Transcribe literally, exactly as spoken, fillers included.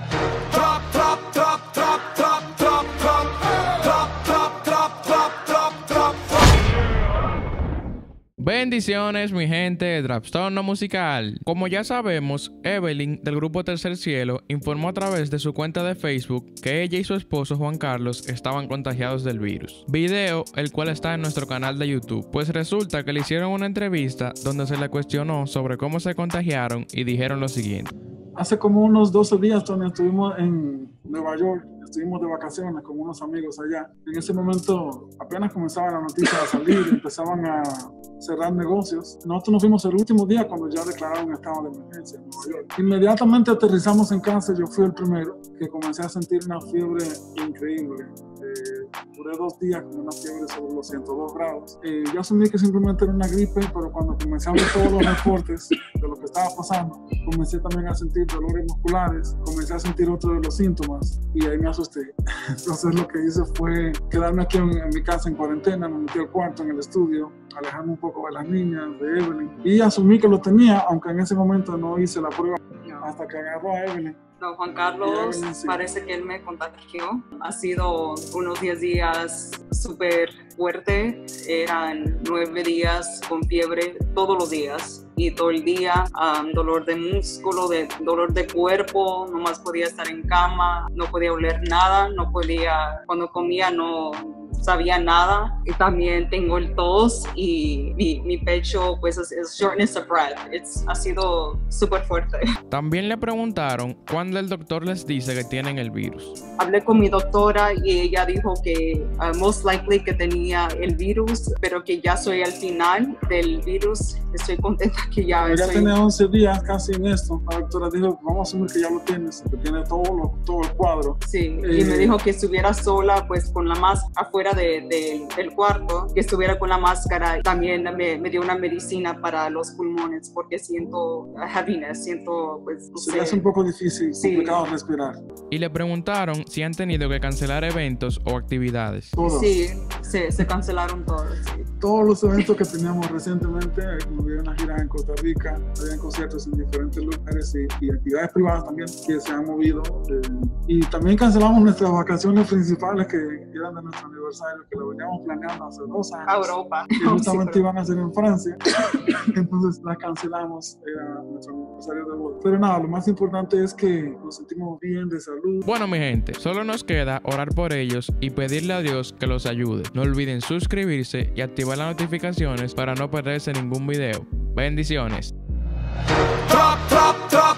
Bendiciones, mi gente de Trastorno Musical. Como ya sabemos, Evelyn del grupo Tercer Cielo informó a través de su cuenta de Facebook que ella y su esposo Juan Carlos estaban contagiados del virus. Video el cual está en nuestro canal de YouTube. Pues resulta que le hicieron una entrevista donde se le cuestionó sobre cómo se contagiaron y dijeron lo siguiente. Hace como unos doce días donde estuvimos en Nueva York, estuvimos de vacaciones con unos amigos allá. En ese momento apenas comenzaban las noticias a salir, empezaban a cerrar negocios. Nosotros nos fuimos el último día cuando ya declararon estado de emergencia en Nueva York. Inmediatamente aterrizamos en casa, yo fui el primero que comencé a sentir una fiebre increíble. Eh, duré dos días con una fiebre sobre los ciento dos grados. Eh, yo asumí que simplemente era una gripe, pero cuando comencé a ver todos los reportes de lo que estaba pasando, comencé también a sentir dolores musculares, comencé a sentir otro de los síntomas y ahí me asusté. Entonces lo que hice fue quedarme aquí en, en mi casa en cuarentena, me metí al cuarto en el estudio, alejarme un poco de las niñas, de Evelyn, y asumí que lo tenía, aunque en ese momento no hice la prueba hasta que agarró a Evelyn. No, Juan Carlos, Evelyn, sí. Parece que él me contagió. Ha sido unos diez días súper fuerte. Eran nueve días con fiebre todos los días. Y todo el día, um, dolor de músculo, de, dolor de cuerpo, nomás podía estar en cama, no podía oler nada, no podía, cuando comía no sabía nada. Y también tengo el tos y mi, mi pecho pues es, es shortness of breath. It's, ha sido súper fuerte. También le preguntaron cuándo el doctor les dice que tienen el virus. Hablé con mi doctora y ella dijo que uh, most likely que tenía el virus, pero que ya soy al final del virus. Estoy contenta que ya... Ya soy... tenía once días casi en esto. La doctora dijo, vamos a asumir que ya lo tienes, que tiene todo, lo, todo el cuadro. Sí, eh... y me dijo que estuviera sola, pues con la máscara afuera de, de, del cuarto, que estuviera con la máscara. También me, me dio una medicina para los pulmones, porque siento heaviness, siento, pues, no Se sé. le hace un poco difícil, sí. complicado respirar. Y le preguntaron si han tenido que cancelar eventos o actividades. Todos. Sí, se, se cancelaron todos, sí. Todos los eventos que teníamos recientemente, hubo una gira en Costa Rica, habían conciertos en diferentes lugares y, y actividades privadas también que se han movido. Eh, y también cancelamos nuestras vacaciones principales que eran de nuestro aniversario, que lo veníamos planeando hace dos años. A Europa. Que justamente sí, iban a ser en Francia. Entonces las cancelamos, era nuestro aniversario de boda. Pero nada, lo más importante es que nos sentimos bien de salud. Bueno, mi gente, solo nos queda orar por ellos y pedirle a Dios que los ayude. No olviden suscribirse y activar las notificaciones para no perderse ningún video. Bendiciones. Drop, drop, drop.